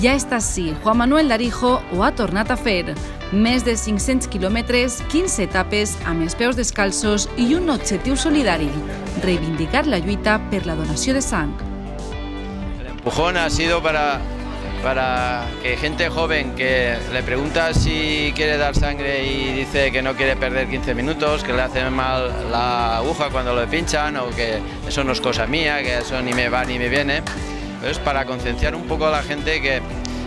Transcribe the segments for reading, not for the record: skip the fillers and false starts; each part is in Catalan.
Ja està sí, Juan Manuel Darijo ho ha tornat a fer. Més de 500 quilòmetres, 15 etapes amb els peus descalços i un objectiu solidari, reivindicar la lluita per la donació de sang. El empujón ha sido para que gente joven que le pregunta si quiere dar sangre y dice que no quiere perder 15 minutos, que le hace mal la aguja cuando le pinchan o que eso no es cosa mía, que eso ni me va ni me viene. Es para concienciar un poco a la gente que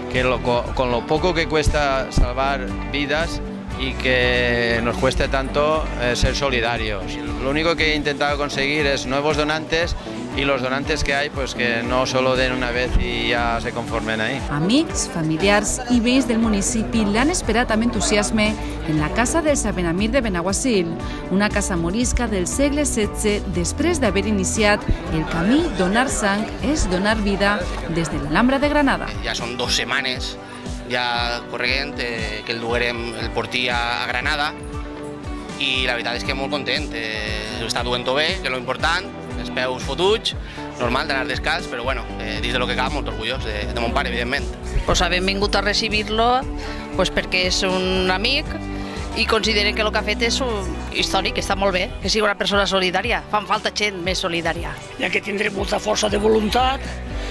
con lo poco que cuesta salvar vidas y que nos cueste tanto ser solidarios. Lo único que he intentado conseguir es nuevos donantes y los donantes que hay, pues que no solo den una vez y ya se conformen ahí. Amics, familiars i veïns del municipi l'han esperat amb entusiasme en la casa del Sabenamir de Benaguasil, una casa morisca del segle XVI després d'haver iniciat el camí Donar sang és donar vida des de l'Alhambra de Granada. Ja són 2 setmanes ja corregent que el duguérem el portí a Granada i la veritat és que molt content, està duent-ho bé, que és l'important, els peus fotuts, normal d'anar descalç, però bueno, dins de lo que cal molt orgullós de mon pare, evidentment. Pues hem vingut a recibir-lo perquè és un amic i consideren que el que ha fet és històric, que està molt bé, que sigui una persona solidària. Fan falta gent més solidària. Ja que tindré molta força de voluntat,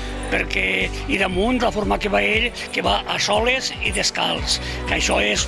perquè i damunt la forma que va ell, que va a soles i descalç, que això és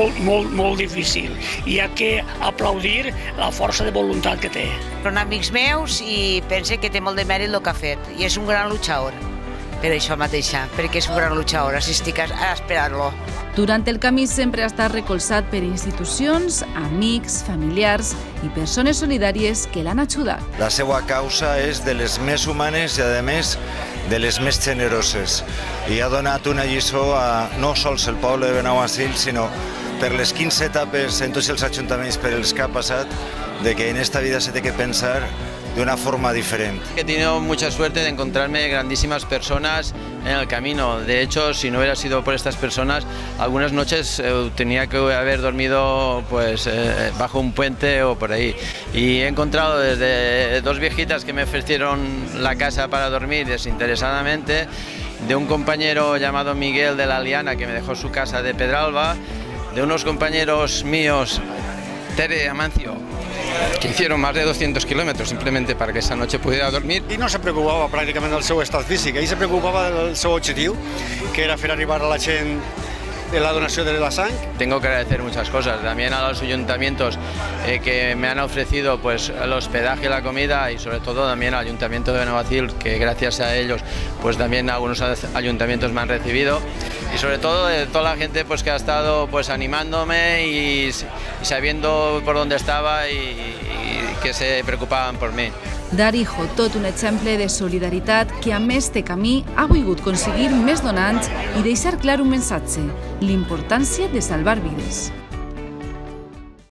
molt difícil. I hi ha que aplaudir la força de voluntat que té. Són amics meus i pense que té molt de mèrit el que ha fet, i és un gran luchador. Per això mateixa, perquè és un gran luchador, així estic a esperar-lo. Durant el camí sempre ha estat recolzat per institucions, amics, familiars i persones solidàries que l'han ajudat. La seva causa és de les més humanes i, a més, de les més generoses. I ha donat una lliçó a no sols el poble de Benaguasil, sinó per les 15 etapes en tots els ajuntaments per els que ha passat, de que en esta vida se té que pensar de una forma diferente. He tenido mucha suerte de encontrarme grandísimas personas en el camino. De hecho, si no hubiera sido por estas personas, algunas noches tenía que haber dormido pues, bajo un puente o por ahí. Y he encontrado desde 2 viejitas que me ofrecieron la casa para dormir desinteresadamente, de un compañero llamado Miguel de la Liana que me dejó su casa de Pedralba, de unos compañeros míos, Tere y Amancio, que hicieron más de 200 kilómetros simplemente para que esa noche pudiera dormir. I no se preocupava pràcticament del seu estat físic, ell se preocupava del seu objectiu, que era fer arribar a la gent de la donació de la sang. Tengo que agradecer muchas cosas, también a los ayuntamientos que me han ofrecido pues, el hospedaje y la comida y sobre todo también al Ayuntamiento de Benaguasil, que gracias a ellos pues también algunos ayuntamientos me han recibido y sobre todo de toda la gente pues, que ha estado pues, animándome y sabiendo por dónde estaba y que se preocupaban por mí. Darijo, tot un exemple de solidaritat que amb este camí ha volgut aconseguir més donants i deixar clar un missatge, l'importància de salvar vides.